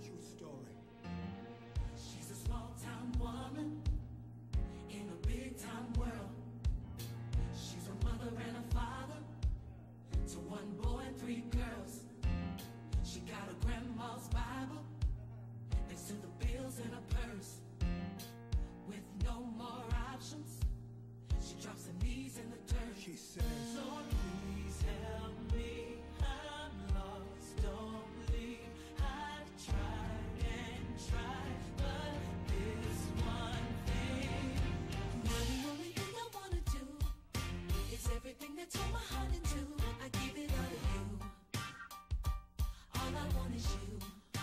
True story. She's a small-town woman in a big-time world. She's a mother and a father to one boy and 3 girls. She got a grandma's Bible next to the bills in her purse. With no more options, she drops her knees in the dirt. She says, Lord, please help me, I'm lost, don't leave. I've tried and tried, but this one thing. Now the only thing I wanna do is everything that tore my heart into. I give it all to you. All I want is you.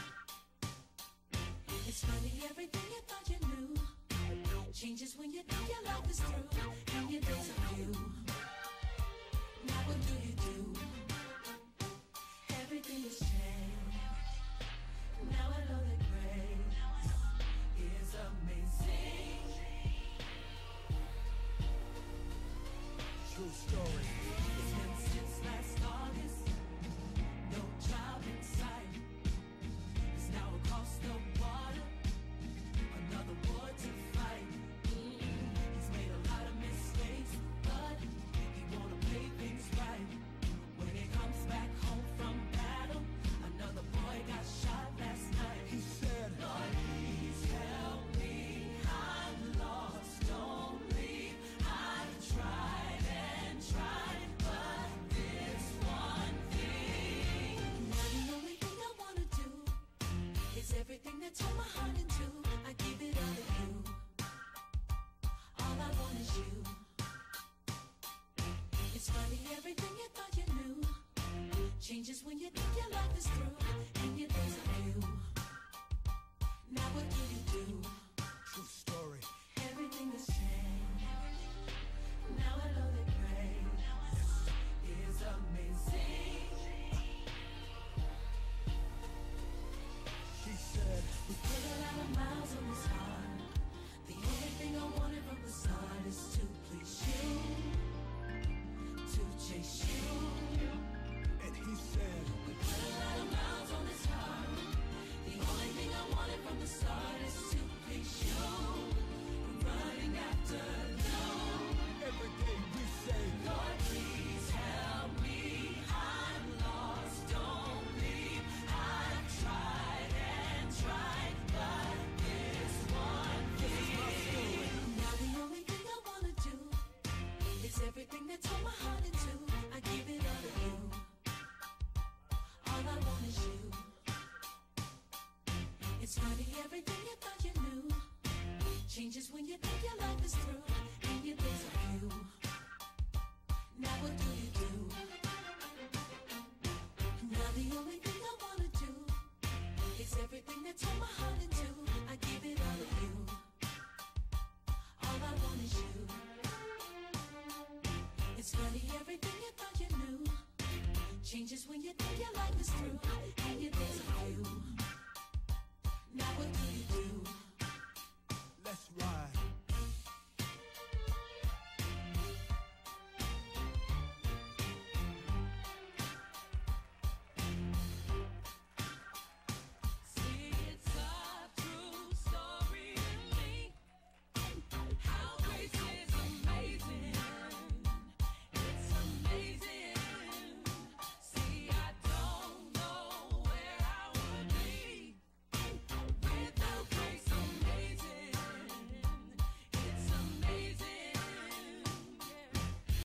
It's funny, everything you thought you knew changes when you think your life is through and your days are few. Now what do you do? Everything has changed. Now I know that grace is amazing. true story. It's been since last August. No child in sight. It's now across the water. Another war to fight. He's made a lot of mistakes, but he wanna play things right. When he comes back home from battle, another boy got shot last night. He said, Lord, please help me, I'm lost, don't leave. I've tried and tried, but this one thing. Now the only thing I wanna do is everything that tore my heart in two. I give it all to you. All I want is you. It's funny, everything you thought you knew changes when you think your life is through and your days are few. Now what do you do? true story. Everything has changed. Now I know that grace is amazing. She said, We put a lot of miles on this heart. The only thing I wanted from the start is to please you, to chase you. and he said, We put a lot of miles on this heart. The only thing I wanted from the start is to please you. Running after you. every day we say, Lord, please help me. I'm lost, don't leave. I've tried and tried, but this one thing. Now the only thing I wanna do is everything that tore my heart in two. I give it all to you. All I want is you. It's funny, everything you thought you knew changes when you think your life is through and your days are few. Now what do you do? Now the only thing I wanna do is everything that tore my heart in two. I give it all to you. All I want is you. It's funny, everything you thought you knew changes when you think your life is through